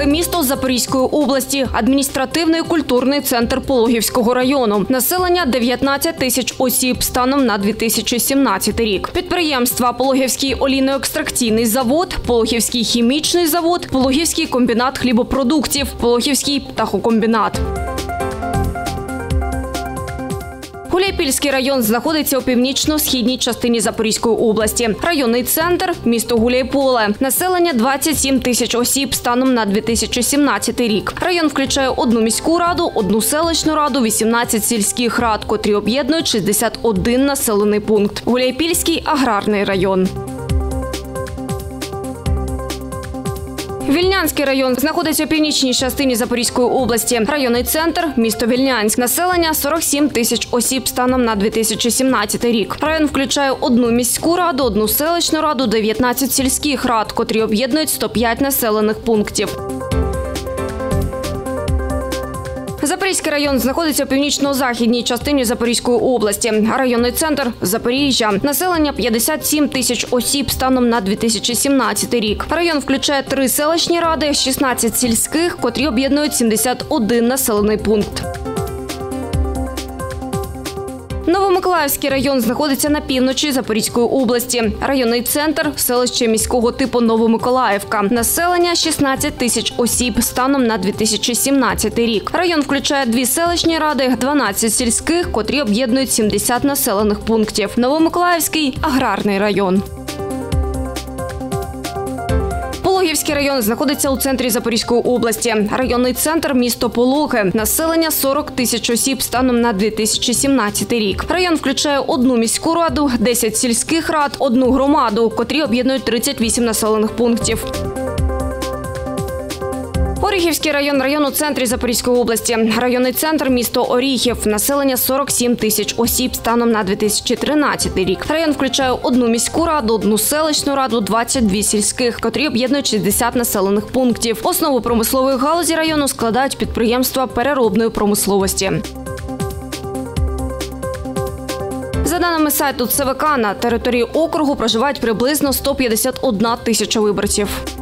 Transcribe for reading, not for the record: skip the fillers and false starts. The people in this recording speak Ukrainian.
Пологе місто Запорізької області, адміністративний і культурний центр Пологівського району. Населення – 19 тисяч осіб станом на 2017 рік. Підприємства: Пологівський олійно-екстракційний завод, Пологівський хімічний завод, Пологівський комбінат хлібопродуктів, Пологівський птахокомбінат. Гуляйпільський район знаходиться у північно-східній частині Запорізької області. Районний центр – місто Гуляйполе. Населення – 27 тисяч осіб станом на 2017 рік. Район включає одну міську раду, одну селищну раду, 18 сільських рад, котрі об'єднують 61 населений пункт. Гуляйпільський аграрний район. Вільнянський район знаходиться у північній частині Запорізької області. Районний центр – місто Вільнянськ. Населення – 47 тисяч осіб станом на 2017 рік. Район включає одну міську раду, одну селищну раду, 19 сільських рад, котрі об'єднують 105 населених пунктів. Запорізький район знаходиться у північно-західній частині Запорізької області. Районний центр – Запоріжжя. Населення – 57 тисяч осіб станом на 2017 рік. Район включає 3 селищні ради, 16 сільських, котрі об'єднують 71 населений пункт. Новомиколаївський район знаходиться на півночі Запорізької області. Районний центр – селище міського типу Новомиколаївка. Населення – 16 тисяч осіб станом на 2017 рік. Район включає 2 селищні ради, 12 сільських, котрі об'єднують 70 населених пунктів. Новомиколаївський аграрний район. Пологівський район знаходиться у центрі Запорізької області. Районний центр – місто Пологи. Населення – 40 тисяч осіб станом на 2017 рік. Район включає одну міську раду, 10 сільських рад, одну громаду, котрі об'єднують 38 населених пунктів. Оріхівський район у центрі Запорізької області. Районний центр – місто Оріхів. Населення – 47 тисяч осіб станом на 2013 рік. Район включає одну міську раду, одну селищну раду, 22 сільських, котрі об'єднують 60 населених пунктів. Основу промислової галузі району складають підприємства переробної промисловості. За даними сайту ЦВК, на території округу проживають приблизно 151 тисяча виборців.